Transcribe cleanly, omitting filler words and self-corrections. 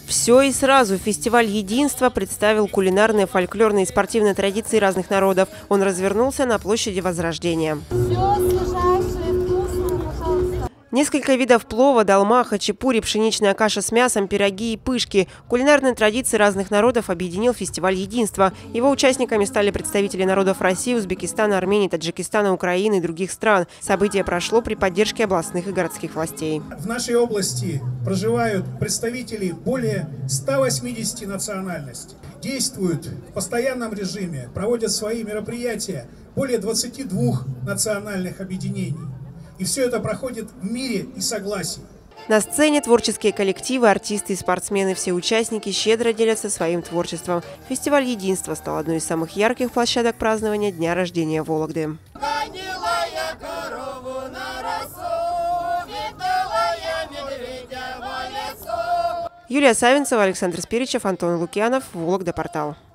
Все и сразу. Фестиваль единства представил кулинарные, фольклорные и спортивные традиции разных народов. Он развернулся на площади Возрождения. Несколько видов плова, долма, хачапури, пшеничная каша с мясом, пироги и пышки. Кулинарные традиции разных народов объединил фестиваль единства. Его участниками стали представители народов России, Узбекистана, Армении, Таджикистана, Украины и других стран. Событие прошло при поддержке областных и городских властей. В нашей области проживают представители более 180 национальностей. Действуют в постоянном режиме, проводят свои мероприятия более 22 национальных объединений. И все это проходит в мире и согласии. На сцене творческие коллективы, артисты и спортсмены, все участники щедро делятся своим творчеством. Фестиваль единства стал одной из самых ярких площадок празднования дня рождения Вологды. Юлия Савинцева, Александр Спиричев, Антон Лукьянов, Вологда Портал.